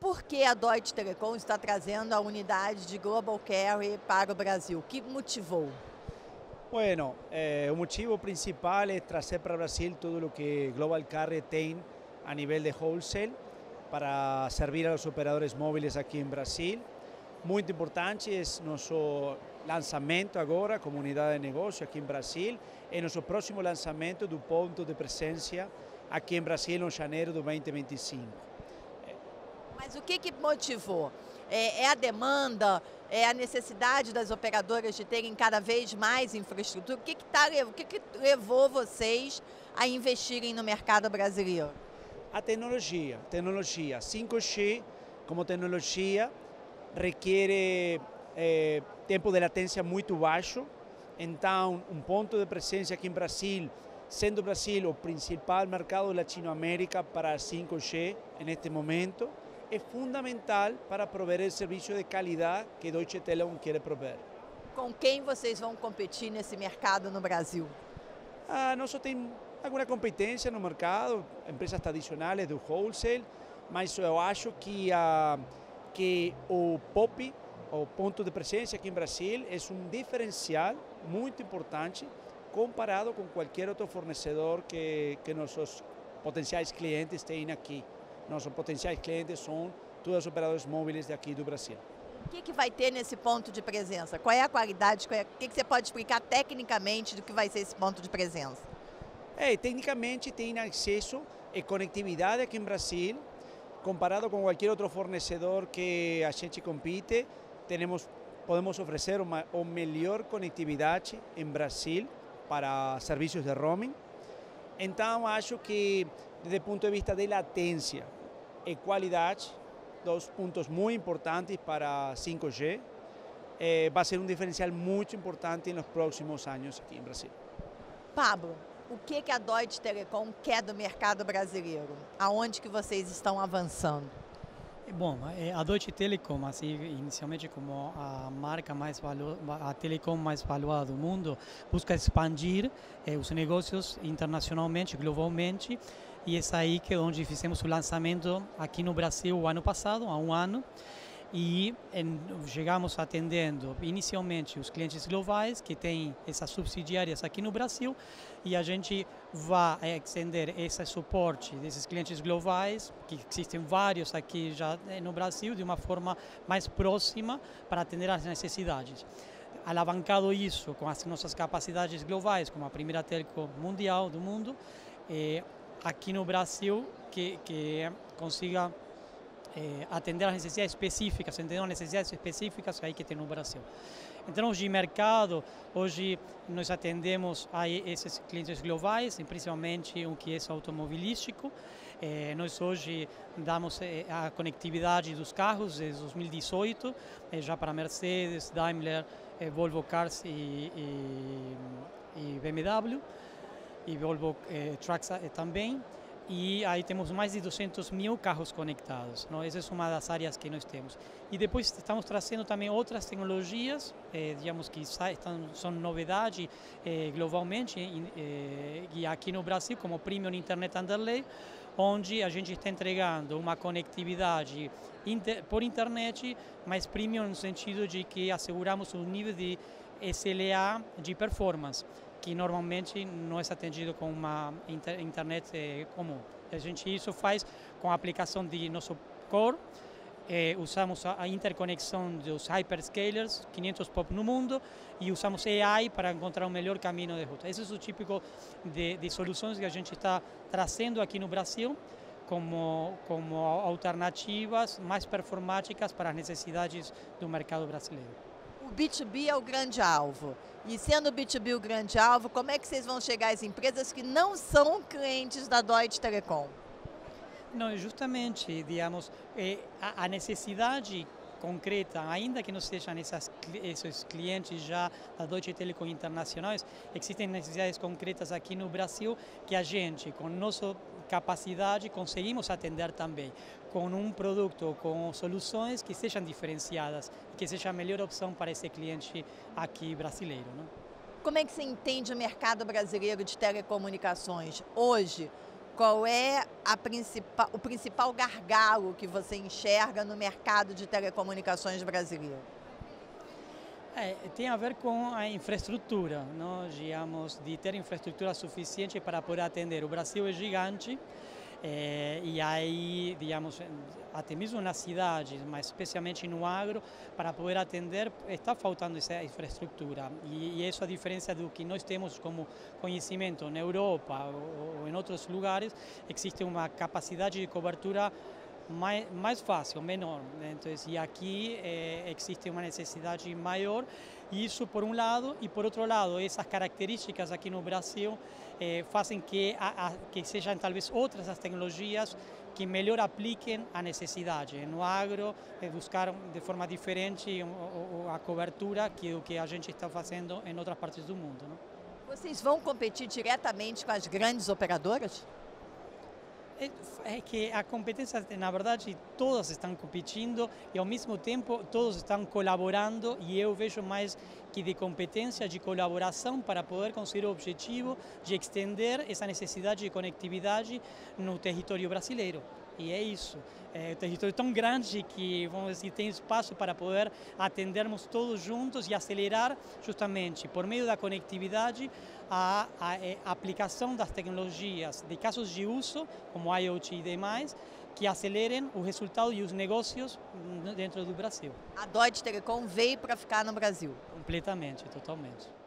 por que a Deutsche Telekom está trazendo a unidade de Global Carrier para o Brasil? O que motivou? Bueno, o motivo principal é trazer para o Brasil tudo o que Global Carrier tem a nível de wholesale para servir a los operadores móviles aqui em Brasil. Muito importante é nosso lançamento agora como unidade de negócio aqui em Brasil e nosso próximo lançamento do ponto de presença aqui em Brasil em janeiro de 2025. Mas o que motivou? É a demanda? É a necessidade das operadoras de terem cada vez mais infraestrutura? O que levou vocês a investirem no mercado brasileiro? A tecnologia 5G como tecnologia requer tempo de latência muito baixo, então um ponto de presença aqui em Brasil, sendo o Brasil o principal mercado da Latinoamérica para 5G neste momento, é fundamental para prover o serviço de qualidade que Deutsche Telekom quer prover. Com quem vocês vão competir nesse mercado no Brasil? Nós temos alguma competência no mercado, empresas tradicionais do wholesale, mas eu acho que o POP, o ponto de presença aqui em Brasil, é um diferencial muito importante comparado com qualquer outro fornecedor que nossos potenciais clientes têm aqui. Nossos potenciais clientes são todos os operadores móveis daqui do Brasil. O que vai ter nesse ponto de presença? Qual é a qualidade? O que você pode explicar tecnicamente do que vai ser esse ponto de presença? Tecnicamente tem acesso e conectividade aqui em Brasil, comparado com qualquer outro fornecedor que a gente compite, podemos oferecer uma melhor conectividade em Brasil para serviços de roaming. Então acho que, desde o ponto de vista de latência e qualidade, dois pontos muito importantes para 5G, vai ser um diferencial muito importante nos próximos anos aqui em Brasil. Pablo, o que a Deutsche Telekom quer do mercado brasileiro? Aonde que vocês estão avançando? Bom, a Deutsche Telekom, assim, inicialmente como a marca a telecom mais valuada do mundo, busca expandir os negócios internacionalmente, globalmente, e é aí que onde fizemos o lançamento aqui no Brasil o ano passado, há um ano, e chegamos atendendo inicialmente os clientes globais que têm essas subsidiárias aqui no Brasil, e a gente vai estender esse suporte desses clientes globais, que existem vários aqui já no Brasil, de uma forma mais próxima para atender às necessidades. Alavancado isso com as nossas capacidades globais, como a primeira telco mundial do mundo, aqui no Brasil que consiga atender às necessidades específicas, entendendo as necessidades específicas aí que tem no Brasil. Em termos de mercado, hoje nós atendemos a esses clientes globais, principalmente o que é automobilístico. Nós hoje damos a conectividade dos carros desde 2018, já para Mercedes, Daimler, Volvo Cars e BMW, e Volvo Trucks também. E aí temos mais de 200 mil carros conectados. Não? Essa é uma das áreas que nós temos. E depois estamos trazendo também outras tecnologias, digamos que são novidade globalmente, e aqui no Brasil, como Premium Internet Underlay, onde a gente está entregando uma conectividade por internet, mas premium no sentido de que asseguramos um nível de SLA de performance, que normalmente não é atendido com uma internet comum. Isso faz com a aplicação de nosso core, usamos a interconexão dos hyperscalers, 500 POP no mundo, e usamos AI para encontrar um melhor caminho de rota. Esse é o típico de soluções que a gente está trazendo aqui no Brasil como alternativas mais performáticas para as necessidades do mercado brasileiro. O B2B é o grande alvo. E sendo o B2B o grande alvo, como é que vocês vão chegar às empresas que não são clientes da Deutsche Telekom? Não, justamente, digamos, a necessidade concreta, ainda que não sejam esses clientes já da Deutsche Telekom internacionais, existem necessidades concretas aqui no Brasil que a gente, com nossa capacidade, conseguimos atender também, com um produto, com soluções que sejam diferenciadas, que seja a melhor opção para esse cliente aqui brasileiro. Não? Como é que você entende o mercado brasileiro de telecomunicações hoje? qual é o principal gargalo que você enxerga no mercado de telecomunicações brasileiro? Tem a ver com a infraestrutura, nós digamos, de ter infraestrutura suficiente para poder atender. O Brasil é gigante e aí, digamos, até mesmo nas cidades, mas especialmente no agro, para poder atender, está faltando essa infraestrutura. E isso é a diferença do que nós temos como conhecimento na Europa ou em outros lugares, existe uma capacidade de cobertura mais fácil, menor. Então, e aqui existe uma necessidade maior, e isso por um lado, e por outro lado, essas características aqui no Brasil fazem que sejam talvez outras as tecnologias que melhor apliquem a necessidade. No agro, buscar de forma diferente a cobertura que o que a gente está fazendo em outras partes do mundo, não? Vocês vão competir diretamente com as grandes operadoras? É que a competência, na verdade, todas estão competindo e ao mesmo tempo todos estão colaborando, e eu vejo mais que de competência, de colaboração para poder conseguir o objetivo de estender essa necessidade de conectividade no território brasileiro. E é isso. O território é tão grande que, vamos dizer, tem espaço para poder atendermos todos juntos e acelerar justamente por meio da conectividade a aplicação das tecnologias de casos de uso, como IoT e demais, que acelerem o resultado e os negócios dentro do Brasil. A Deutsche Telekom veio para ficar no Brasil? Completamente, totalmente.